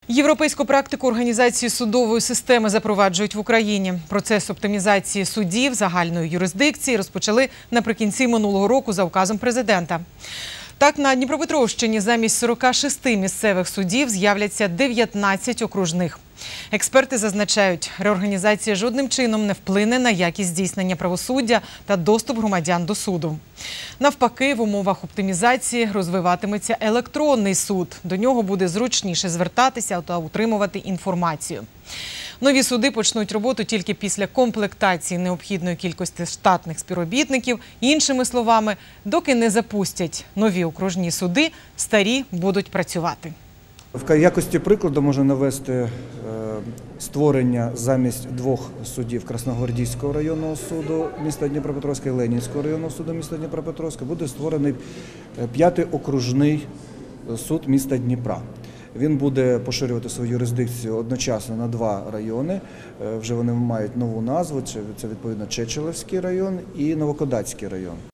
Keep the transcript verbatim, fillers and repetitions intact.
Європейську практику організації судової системи запроваджують в Україні. Процес оптимізації судів загальної юрисдикції розпочали наприкінці минулого року за указом президента. Так, на Дніпропетровщині замість сорока шести місцевих судів з'являться дев'ятнадцять окружних. Експерти зазначають, реорганізація жодним чином не вплине на якість здійснення правосуддя та доступ громадян до суду. Навпаки, в умовах оптимізації розвиватиметься електронний суд. До нього буде зручніше звертатися та отримувати інформацію. Нові суди почнуть роботу тільки після комплектації необхідної кількості штатних співробітників. Іншими словами, доки не запустять нові окружні суди, старі будуть працювати. В якості прикладу можна навести створення замість двох судів Красногвардійського районного суду міста Дніпропетровська і Ленінського районного суду міста Дніпропетровська буде створений п'ятий окружний суд міста Дніпра. Він буде поширювати свою юрисдикцію одночасно на два райони. Вже вони мають нову назву, це відповідно Чечелевський район і Новокодацький район.